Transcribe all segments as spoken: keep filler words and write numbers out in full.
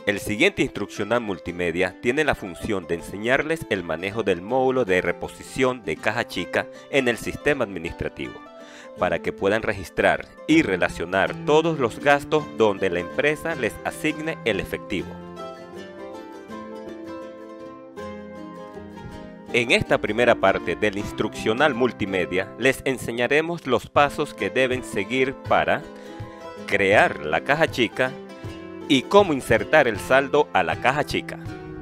El siguiente instruccional multimedia tiene la función de enseñarles el manejo del módulo de reposición de caja chica en el sistema administrativo, para que puedan registrar y relacionar todos los gastos donde la empresa les asigne el efectivo. En esta primera parte del instruccional multimedia les enseñaremos los pasos que deben seguir para crear la caja chica y cómo insertar el saldo a la caja chica.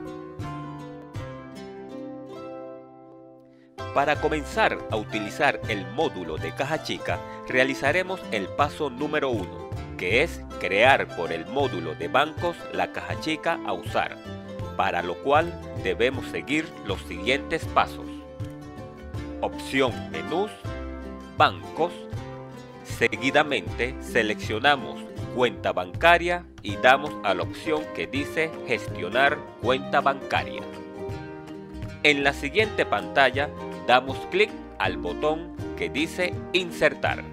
Para comenzar a utilizar el módulo de caja chica, realizaremos el paso número uno, que es crear por el módulo de bancos la caja chica a usar, para lo cual debemos seguir los siguientes pasos. Opción Menús, Bancos. Seguidamente seleccionamos Cuenta bancaria y damos a la opción que dice Gestionar cuenta bancaria. En la siguiente pantalla damos clic al botón que dice Insertar.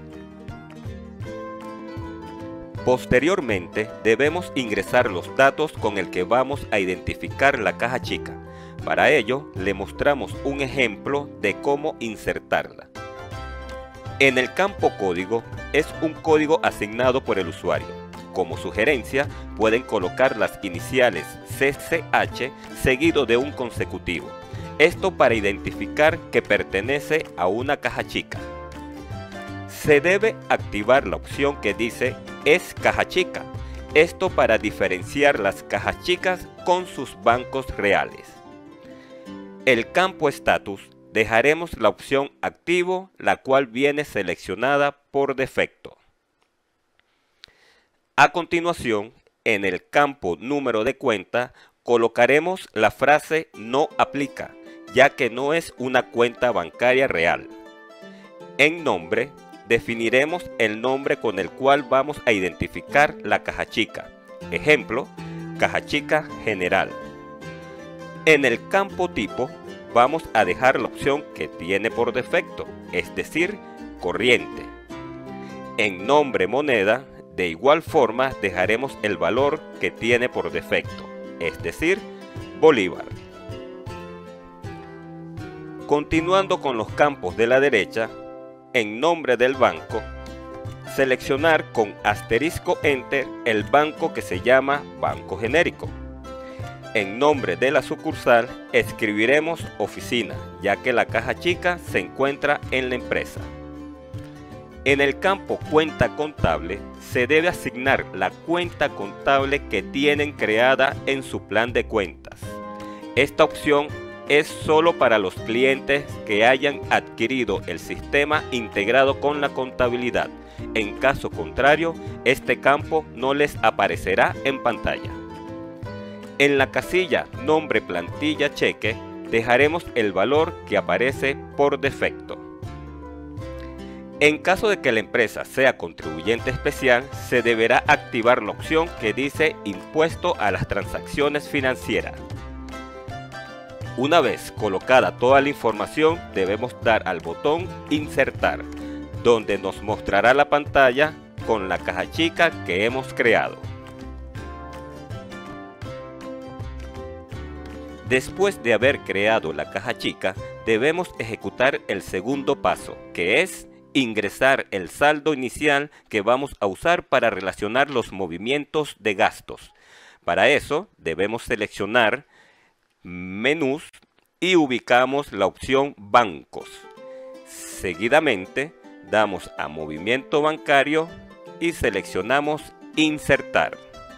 Posteriormente debemos ingresar los datos con el que vamos a identificar la caja chica. Para ello le mostramos un ejemplo de cómo insertarla. En el campo código es un código asignado por el usuario. Como sugerencia pueden colocar las iniciales C C H seguido de un consecutivo. Esto para identificar que pertenece a una caja chica. Se debe activar la opción que dice Es caja chica. Esto para diferenciar las cajas chicas con sus bancos reales. El campo Status dejaremos la opción Activo, la cual viene seleccionada por defecto. A continuación, en el campo Número de cuenta, colocaremos la frase No aplica, ya que no es una cuenta bancaria real. En Nombre, definiremos el nombre con el cual vamos a identificar la caja chica. Ejemplo, Caja Chica General. En el campo Tipo, vamos a dejar la opción que tiene por defecto, es decir, corriente. En Nombre Moneda, de igual forma dejaremos el valor que tiene por defecto, es decir, Bolívar. Continuando con los campos de la derecha, en Nombre del banco, seleccionar con asterisco Enter el banco que se llama Banco Genérico. En nombre de la sucursal escribiremos Oficina, ya que la caja chica se encuentra en la empresa. En el campo Cuenta contable se debe asignar la cuenta contable que tienen creada en su plan de cuentas. Esta opción es solo para los clientes que hayan adquirido el sistema integrado con la contabilidad. En caso contrario, este campo no les aparecerá en pantalla. En la casilla Nombre Plantilla Cheque dejaremos el valor que aparece por defecto. En caso de que la empresa sea contribuyente especial, se deberá activar la opción que dice Impuesto a las transacciones financieras. Una vez colocada toda la información, debemos dar al botón Insertar, donde nos mostrará la pantalla con la caja chica que hemos creado. Después de haber creado la caja chica, debemos ejecutar el segundo paso, que es ingresar el saldo inicial que vamos a usar para relacionar los movimientos de gastos. Para eso, debemos seleccionar Menús y ubicamos la opción Bancos. Seguidamente, damos a Movimiento Bancario y seleccionamos Insertar.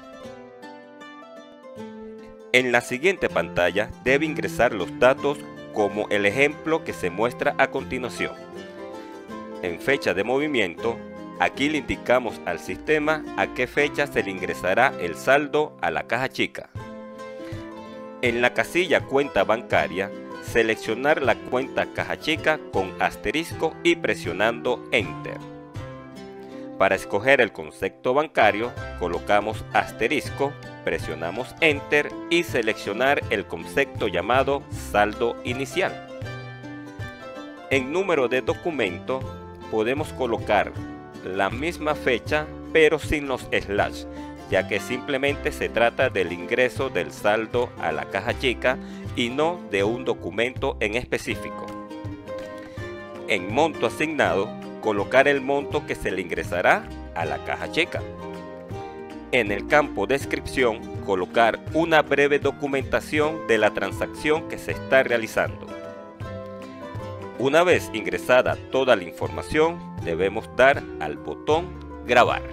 En la siguiente pantalla debe ingresar los datos como el ejemplo que se muestra a continuación. En fecha de movimiento, aquí le indicamos al sistema a qué fecha se le ingresará el saldo a la caja chica. En la casilla Cuenta bancaria, seleccionar la cuenta caja chica con asterisco y presionando Enter. Para escoger el concepto bancario, colocamos asterisco, presionamos Enter y seleccionar el concepto llamado saldo inicial. En número de documento podemos colocar la misma fecha pero sin los slash, ya que simplemente se trata del ingreso del saldo a la caja chica y no de un documento en específico. En monto asignado, colocar el monto que se le ingresará a la caja chica. En el campo descripción, colocar una breve documentación de la transacción que se está realizando. Una vez ingresada toda la información, debemos dar al botón Grabar.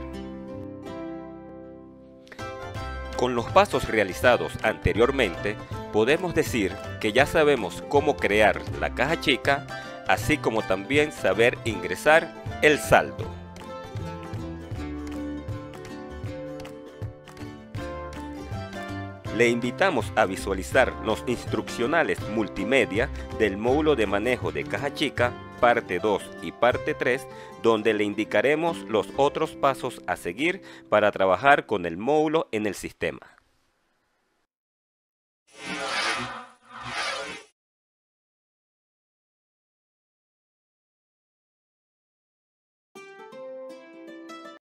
Con los pasos realizados anteriormente, podemos decir que ya sabemos cómo crear la caja chica, así como también saber ingresar el saldo. Le invitamos a visualizar los instruccionales multimedia del módulo de manejo de caja chica, parte dos y parte tres, donde le indicaremos los otros pasos a seguir para trabajar con el módulo en el sistema.